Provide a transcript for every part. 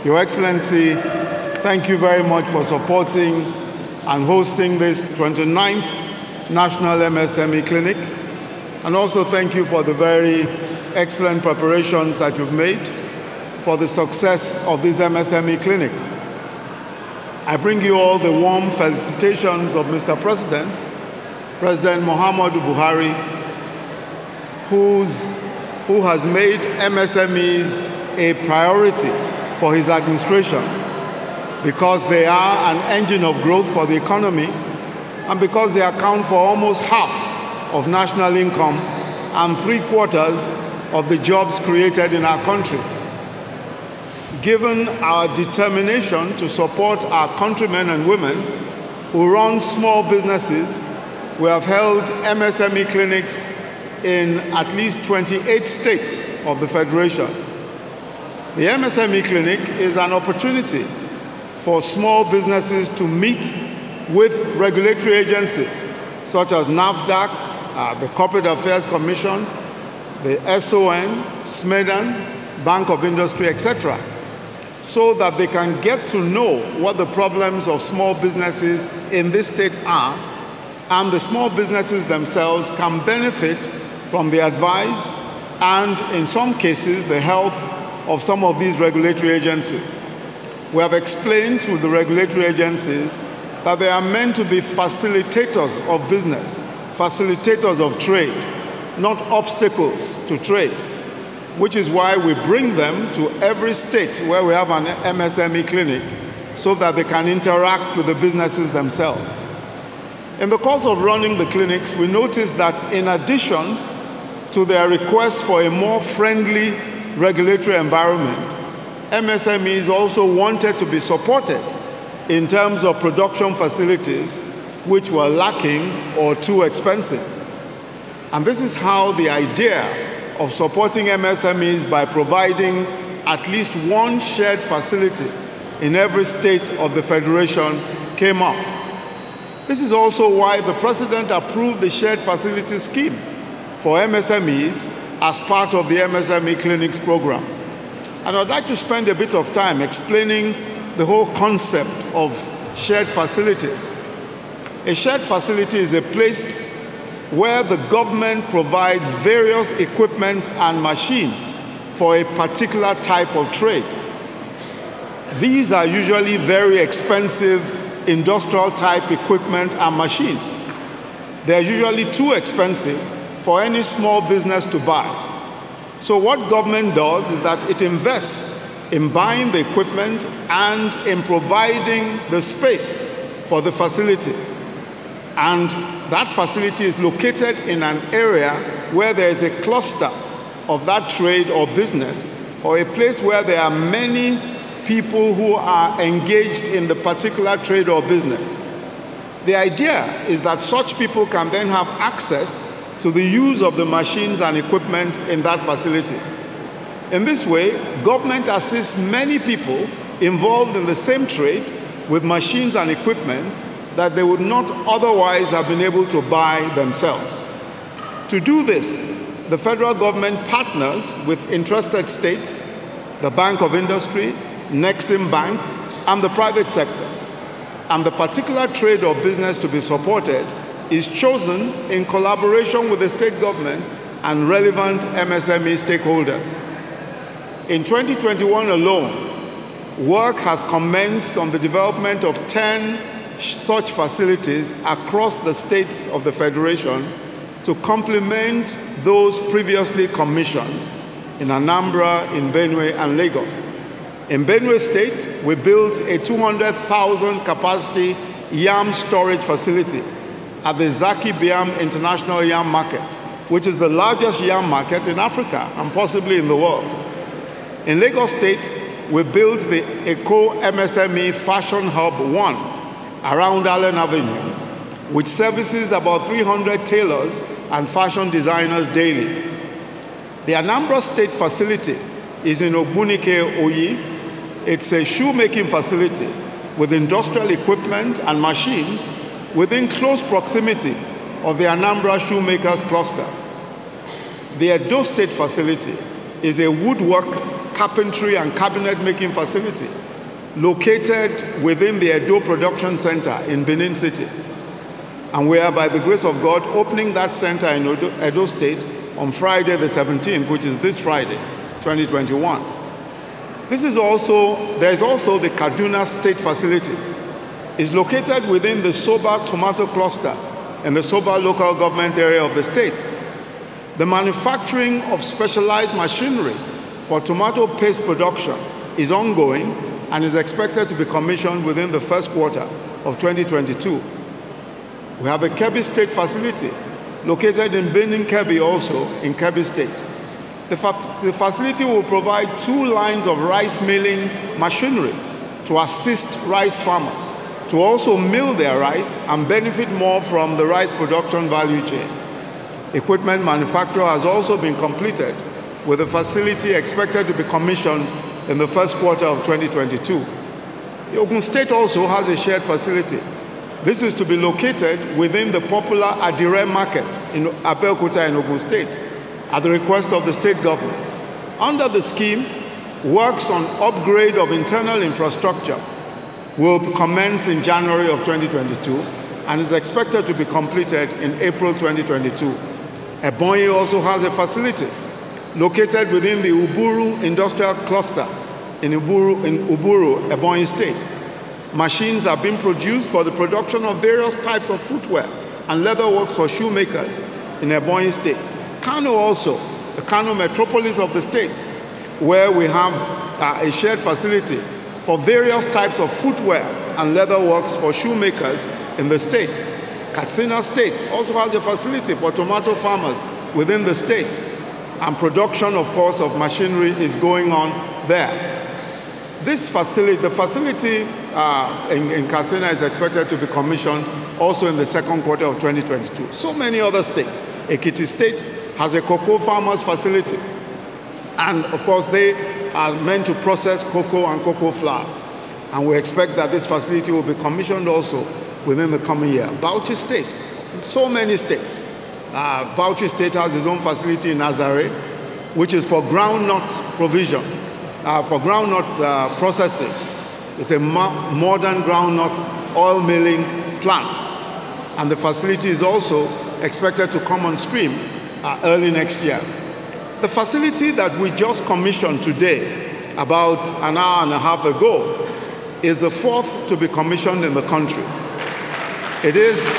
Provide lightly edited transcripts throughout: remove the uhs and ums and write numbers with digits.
Your Excellency, thank you very much for supporting and hosting this 29th National MSME Clinic. And also thank you for the very excellent preparations that you've made for the success of this MSME Clinic. I bring you all the warm felicitations of Mr. President, President Muhammadu Buhari, who has made MSMEs a priority for his administration because they are an engine of growth for the economy and because they account for almost half of national income and 3/4 of the jobs created in our country. Given our determination to support our countrymen and women who run small businesses, we have held MSME clinics in at least 28 states of the Federation. The MSME clinic is an opportunity for small businesses to meet with regulatory agencies such as NAFDAC, the Corporate Affairs Commission, the SON, SMEDAN, Bank of Industry, etc., so that they can get to know what the problems of small businesses in this state are, and the small businesses themselves can benefit from the advice and, in some cases, the help of some of these regulatory agencies. We have explained to the regulatory agencies that they are meant to be facilitators of business, facilitators of trade, not obstacles to trade, which is why we bring them to every state where we have an MSME clinic so that they can interact with the businesses themselves. In the course of running the clinics, we noticed that in addition to their requests for a more friendly regulatory environment, MSMEs also wanted to be supported in terms of production facilities which were lacking or too expensive. And this is how the idea of supporting MSMEs by providing at least one shared facility in every state of the Federation came up. This is also why the President approved the shared facility scheme for MSMEs as part of the MSME Clinics program. And I'd like to spend a bit of time explaining the whole concept of shared facilities. A shared facility is a place where the government provides various equipment and machines for a particular type of trade. These are usually very expensive industrial type equipment and machines. They are usually too expensive for any small business to buy. So what government does is that it invests in buying the equipment and in providing the space for the facility. And that facility is located in an area where there is a cluster of that trade or business, or a place where there are many people who are engaged in the particular trade or business. The idea is that such people can then have access to the use of the machines and equipment in that facility. In this way, government assists many people involved in the same trade with machines and equipment that they would not otherwise have been able to buy themselves. To do this, the federal government partners with interested states, the Bank of Industry, Nexim Bank, and the private sector. And the particular trade or business to be supported is chosen in collaboration with the state government and relevant MSME stakeholders. In 2021 alone, work has commenced on the development of 10 such facilities across the states of the Federation to complement those previously commissioned in Anambra, in Benue, and Lagos. In Benue State, we built a 200,000 capacity yam storage facility at the Zaki Biam International Yam Market, which is the largest yam market in Africa and possibly in the world. In Lagos State, we built the Eco MSME Fashion Hub 1 around Allen Avenue, which services about 300 tailors and fashion designers daily. The Anambra State facility is in Ogbunike, Oyi. It's a shoemaking facility with industrial equipment and machines within close proximity of the Anambra Shoemakers Cluster. The Edo State facility is a woodwork carpentry and cabinet making facility located within the Edo Production Center in Benin City. And we are, by the grace of God, opening that center in Edo State on Friday the 17th, which is this Friday, 2021. There is also the Kaduna State facility. It's located within the Soba Tomato Cluster in the Soba local government area of the state. The manufacturing of specialized machinery for tomato paste production is ongoing and is expected to be commissioned within the first quarter of 2022. We have a Kebbi State facility located in Benin Kebbi, also in Kebbi State. The facility will provide 2 lines of rice milling machinery to assist rice farmers to also mill their rice and benefit more from the rice production value chain. Equipment manufacture has also been completed, with the facility expected to be commissioned in the first quarter of 2022. Ogun State also has a shared facility. This is to be located within the popular Adire Market in Abeokuta in Ogun State at the request of the state government. Under the scheme, works on upgrade of internal infrastructure will commence in January of 2022 and is expected to be completed in April 2022. Ebonyi also has a facility located within the Uburu Industrial Cluster in Uburu, Ebonyi State. Machines are being produced for the production of various types of footwear and leather works for shoemakers in Ebonyi State. Kano also, the Kano metropolis of the state, where we have a shared facility for various types of footwear and leather works for shoemakers in the state. Katsina State also has a facility for tomato farmers within the state, and production, of course, of machinery is going on there. This facility, the facility in Katsina is expected to be commissioned also in the second quarter of 2022. So many other states. Ekiti State has a cocoa farmers facility, and of course they are meant to process cocoa and cocoa flour, and we expect that this facility will be commissioned also within the coming year. Bauchi State, so many states. Bauchi State has its own facility in Azare, which is for groundnut provision, for groundnut processing. It's a modern groundnut oil milling plant, and the facility is also expected to come on stream early next year. The facility that we just commissioned today, about an hour and a half ago, is the 4th to be commissioned in the country. It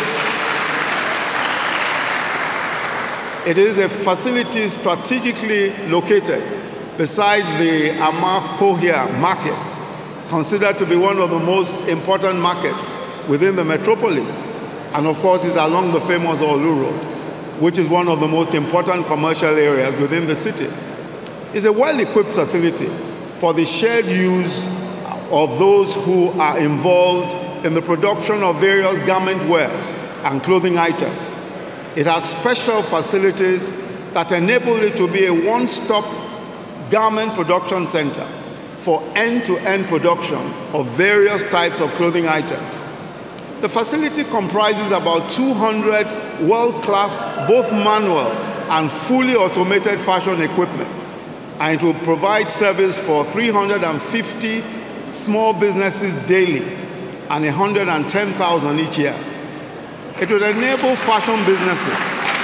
is a facility strategically located beside the Amakohia Market, considered to be one of the most important markets within the metropolis, and of course is along the famous Olu Road, which is one of the most important commercial areas within the city. It's a well-equipped facility for the shared use of those who are involved in the production of various garment wares and clothing items. It has special facilities that enable it to be a one-stop garment production center for end-to-end production of various types of clothing items. The facility comprises about 200 world-class, both manual and fully automated fashion equipment, and it will provide service for 350 small businesses daily and 110,000 each year. It will enable fashion businesses.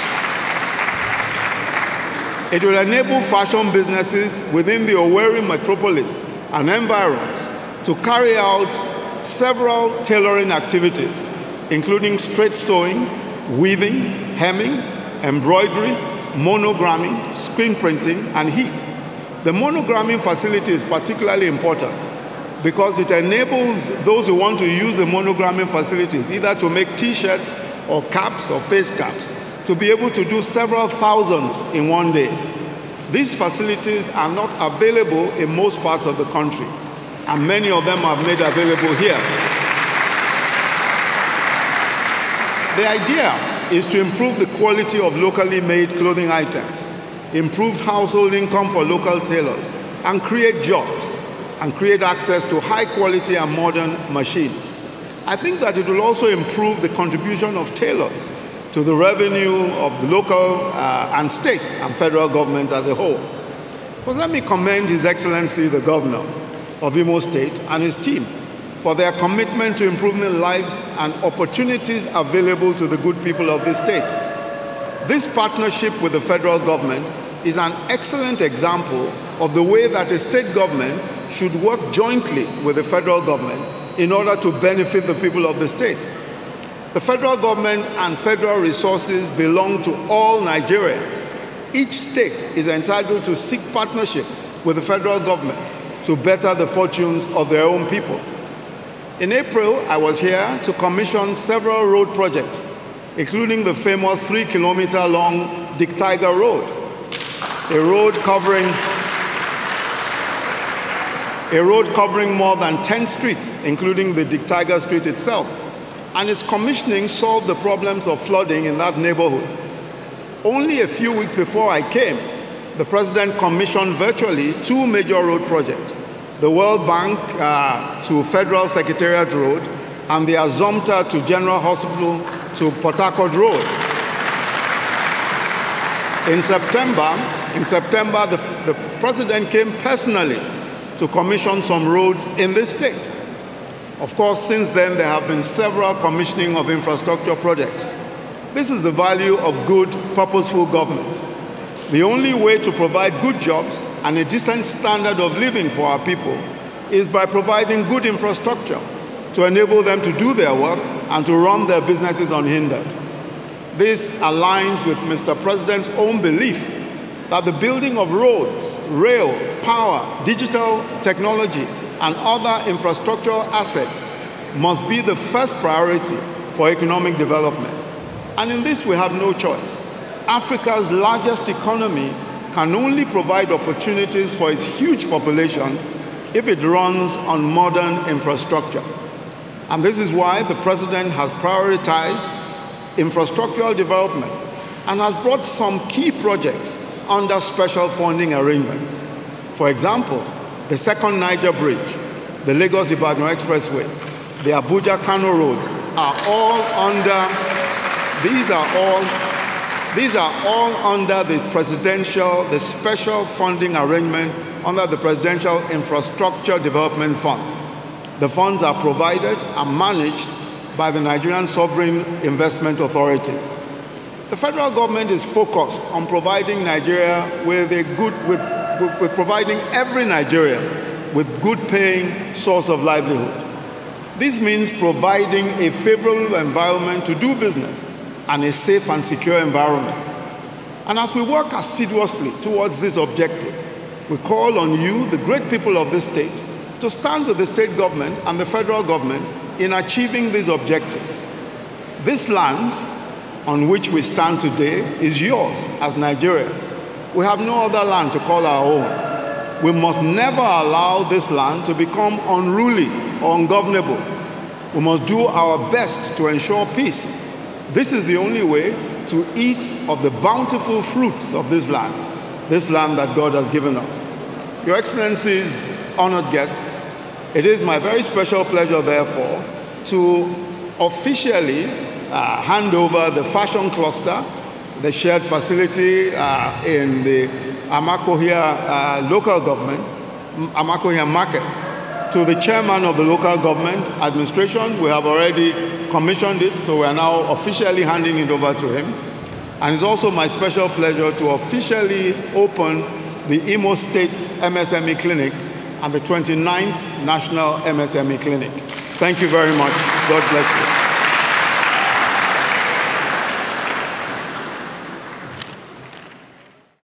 It will enable fashion businesses within the Owerri metropolis and environs to carry out several tailoring activities, including straight sewing, weaving, hemming, embroidery, monogramming, screen printing, and heat. The monogramming facility is particularly important because it enables those who want to use the monogramming facilities either to make t-shirts or caps or face caps to be able to do several thousands in one day. These facilities are not available in most parts of the country, and many of them are made available here. The idea is to improve the quality of locally made clothing items, improve household income for local tailors, and create jobs, and create access to high quality and modern machines. I think that it will also improve the contribution of tailors to the revenue of the local and state and federal governments as a whole. But let me commend His Excellency, the Governor of Imo State, and his team for their commitment to improving the lives and opportunities available to the good people of this state. This partnership with the federal government is an excellent example of the way that a state government should work jointly with the federal government in order to benefit the people of the state. The federal government and federal resources belong to all Nigerians. Each state is entitled to seek partnership with the federal government to better the fortunes of their own people. In April, I was here to commission several road projects, including the famous 3-kilometer-long Dick Tiger Road, a road covering more than 10 streets, including the Dick Tiger Street itself. And its commissioning solved the problems of flooding in that neighborhood. Only a few weeks before I came, the President commissioned virtually 2 major road projects, the World Bank to Federal Secretariat Road and the Azomta to General Hospital to Port Harcourt Road. In September, the President came personally to commission some roads in this state. Of course, since then, there have been several commissioning of infrastructure projects. This is the value of good, purposeful government. The only way to provide good jobs and a decent standard of living for our people is by providing good infrastructure to enable them to do their work and to run their businesses unhindered. This aligns with Mr. President's own belief that the building of roads, rail, power, digital technology, and other infrastructural assets must be the first priority for economic development. And in this, we have no choice. Africa's largest economy can only provide opportunities for its huge population if it runs on modern infrastructure. And this is why the President has prioritized infrastructural development and has brought some key projects under special funding arrangements. For example, the second Niger Bridge, the Lagos-Ibadan Expressway, the Abuja-Kano roads are all under, these are all under the special funding arrangement under the Presidential Infrastructure Development Fund. The funds are provided and managed by the Nigerian Sovereign Investment Authority. The federal government is focused on providing Nigeria with providing every Nigerian with good paying source of livelihood. This means providing a favorable environment to do business and a safe and secure environment. And as we work assiduously towards this objective, we call on you, the great people of this state, to stand with the state government and the federal government in achieving these objectives. This land on which we stand today is yours as Nigerians. We have no other land to call our own. We must never allow this land to become unruly or ungovernable. We must do our best to ensure peace. This is the only way to eat of the bountiful fruits of this land that God has given us. Your Excellencies, honored guests, it is my very special pleasure, therefore, to officially hand over the fashion cluster, the shared facility in the Amakohia local government, Amakohia Market, to the chairman of the local government administration. We have already commissioned it, so we are now officially handing it over to him. And it's also my special pleasure to officially open the Imo State MSME Clinic and the 29th National MSME Clinic. Thank you very much. God bless you.